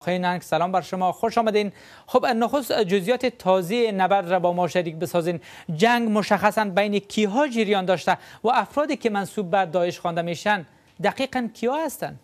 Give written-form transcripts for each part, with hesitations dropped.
خیلی سلام بر شما، خوش آمدین. خب نخست جزئیات تازه نبرد را با ما شریک بسازین. جنگ مشخصا بین کیها جریان داشته و افرادی که منسوب به داعش خوانده میشن دقیقاً کیا هستند؟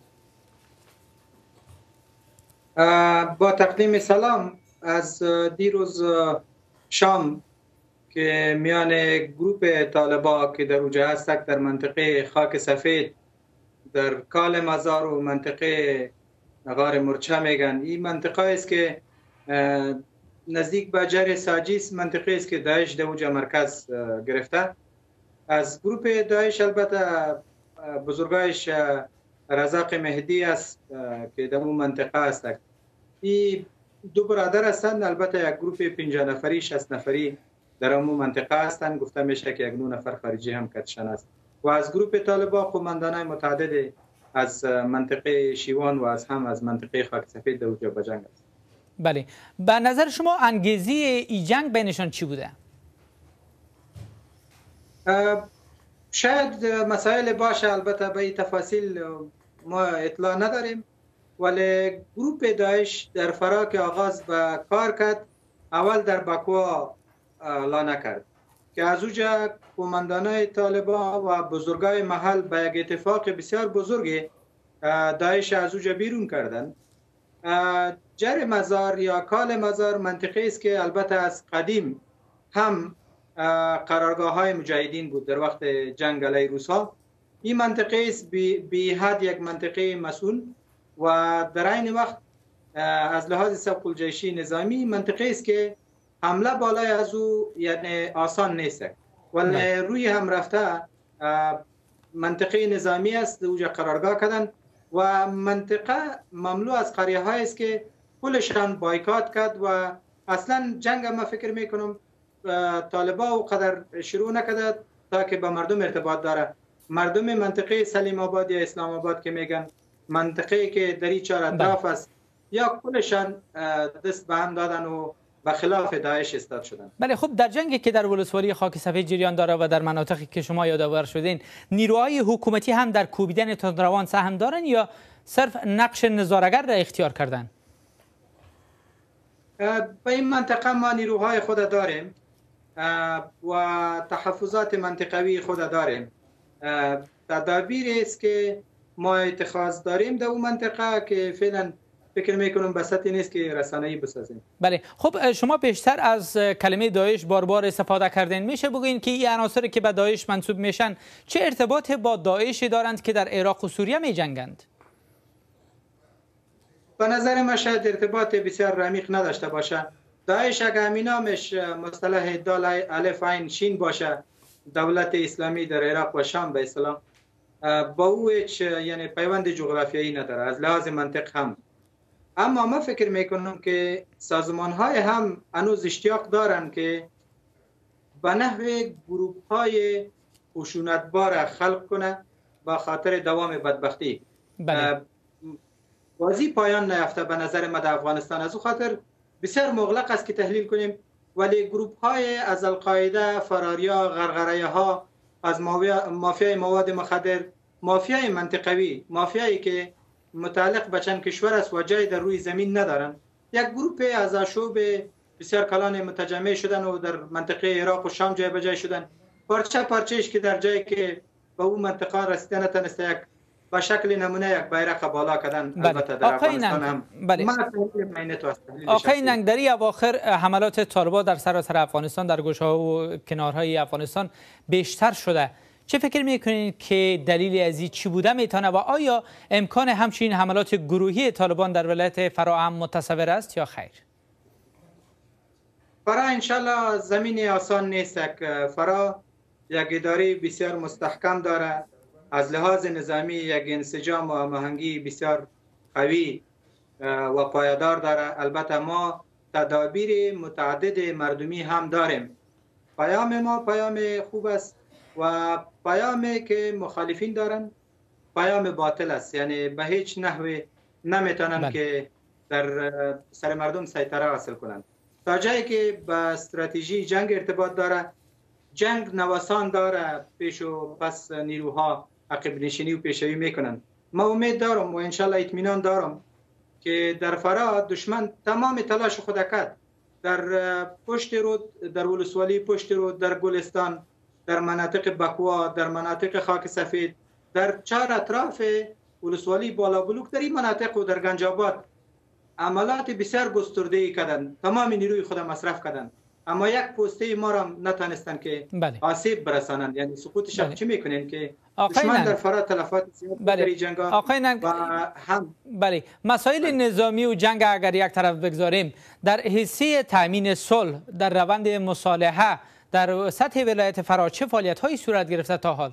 با تقدیم سلام، از دیروز شام که میان گروپ طالبا که در اوجه هستند در منطقه خاک سفید در کال مزار و منطقه غار مرچه میگن، این منطقه است که نزدیک به جر ساجیس منطقه است که داعش در اوجه مرکز گرفته. از گروپ داعش البته بزرگایش رزاق مهدی است که در اون منطقه هستند. این دو برادر هستند، البته یک گروپ 50 نفری 60 نفری در اون منطقه هستند. گفته میشه که یک 9 نفر خارجی هم کشته است. و از گروپ طالبان قماندانان متعدد از منطقه شیوان و از منطقه خاک سفید در اونجا به جنگ است. بله، به نظر شما انگیزه این جنگ بینشان چی بوده؟ شاید مسائل باشه، البته به این تفاصیل ما اطلاع نداریم، ولی گروپ داعش در فرا که آغاز به کار کرد، اول در باکو اعلان کرد که از اوجا قماندانای طالبان و بزرگای محل به یک اتفاق بسیار بزرگی داعش از اوجا بیرون کردند. جر مزار یا کال مزار منطقه است که البته از قدیم هم قرارگاه های مجاهدین بود در وقت جنگ علیه روس‌ها. این منطقه است بی حد یک منطقه مسئول و در این وقت از لحاظ سبق الجیشی نظامی منطقه است که حمله بالای از او یعنی آسان نیست، ولی روی هم رفته منطقه نظامی است، اوجا قرارگاه کردن و منطقه مملو از قریه های است که کلشان بایکات کرد و اصلا جنگ ما فکر میکنم طالبا و قدر شروع نکرده تا که به مردم ارتباط داره. مردم منطقه سلیم آباد یا اسلام آباد که میگن منطقه که در این چهار اطراف است یا کلشان دست به هم دادن و به خلاف داعش استاد شدن. بله، خب در جنگی که در ولسوالی خاک سفید جریان داره و در مناطقی که شما یادآور شدین، نیروهای حکومتی هم در کوبیدن تندروان سهم دارن یا صرف نقش نظاره‌گر را اختیار کردن؟ به این منطقه ما نیروهای خود داریم و تحفظات منطقوی خود داریم. تدابیر است که ما اتخاذ داریم در اون منطقه که فعلا فکر میکنم بساطی نیست که رسانه‌ای بسازیم. بله، خب شما بیشتر از کلمه داعش بار استفاده کردین، میشه بگوین که این عناصری که به داعش منسوب میشن چه ارتباطی با داعش دارند که در عراق و سوریه میجنگند؟ به نظر من شاید ارتباط بسیار عمیق نداشته باشه. داعش اگر همین نامش مصطلح دال الف عین شین باشه، دولت اسلامی در عراق و شام به اصطلاح، با او هیچ یعنی پیوند جغرافیایی نداره از لحاظ منطق هم. اما ما فکر میکنم که سازمان های هم هنوز اشتیاق دارن که به نحو گروپ های خشونتبار خلق کنه با خاطر دوام بدبختی. بازی پایان نیافته به نظر ما در افغانستان، از او خاطر بسیار مغلق است که تحلیل کنیم، ولی گروپ های از القاعده، فراریا، غرغره ها، از مافیای مواد مخدر، مافیای منطقوی، مافیایی که متعلق به چند کشور است و جای در روی زمین ندارن، یک گروپ از آشوب بسیار کلان متجمع شدن و در منطقه عراق و شام جای به جای شدن. پارچه پارچهش که در جایی که به اون منطقه رسیدن نتونسته یک با شکل نمونه یک بیرق بالا کردن. البته در افغانستان هم آقای ننگ، در این اواخر حملات طالبان در سراسر افغانستان در گوشه‌ها و کنارهای افغانستان بیشتر شده. چه فکر میکنید که دلیل از این چی بوده میتونه و آیا امکان همچنین حملات گروهی طالبان در ولایت فرا هم متصور است یا خیر؟ فرا انشالله زمین آسان نیست. فرا یک اداره بسیار مستحکم داره، از لحاظ نظامی یک انسجام و هماهنگی بسیار قوی و پایدار داره. البته ما تدابیر متعدد مردمی هم داریم. پیام ما پیام خوب است و پیامی که مخالفین دارن پیام باطل است، یعنی به هیچ نحوی نمیتونن که در سر مردم سیطره حاصل کنند. تا جایی که به استراتژی جنگ ارتباط داره، جنگ نوسان داره، پیش و پس نیروها عقب نشینی و پیشروی میکنن. ما امید دارم و انشالله اطمینان دارم که در فرا دشمن تمام تلاش خود کرد در پشت رود، در ولسوالی پشت رود، در گلستان، در مناطق بکوا، در مناطق خاک سفید، در 4 اطراف ولسوالی بالا بلوک، در این مناطق و در گنجاباد عملات بسیار گسترده کردند. تمام نیروی خود مصرف کردند، اما یک پوسته ما را نتانستن که آسیب برسانند. یعنی سقوط شب چی میکنین که دشمن در فرا تلفات زیاد در جنگ و هم مسائل نظامی و جنگ اگر یک طرف بگذاریم، در حیثیت تامین صلح در روند مصالحه در سطح ولایت فرا چه فعالیت هایی صورت گرفته تا حال؟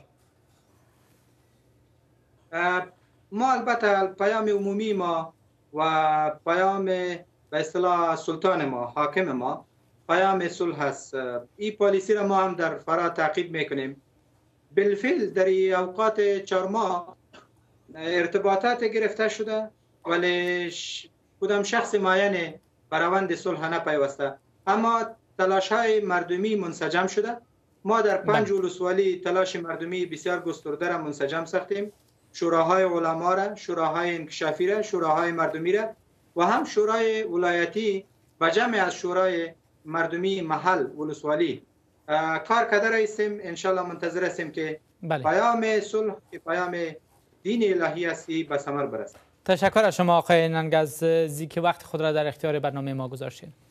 ما البته پیام عمومی ما و پیام به اصطلاح سلطان ما، حاکم ما، پیام صلح است. این پالیسی را ما هم در فرا تعقیب میکنیم. بالفعل در اوقات 4 ماه ارتباطات گرفته شده، ولی کدام شخص معین به روند صلح نپیوسته، اما تلاش های مردمی منسجم شده. ما در 5 ولسوالی تلاش مردمی بسیار گسترده را منسجم ساختیم. شوراهای علما را، شوراهای انکشافی را، شوراهای مردمی را و هم شورای ولایتی و جمع از شورای مردمی محل ولسوالی کار کرده رایستیم. انشالله منتظر هستیم که پیام صلح که پیام دین الهی هستی به ثمر برسد. تشکر از شما آقای ننگ از که وقت خود را در اختیار برنامه ما گذاشتین.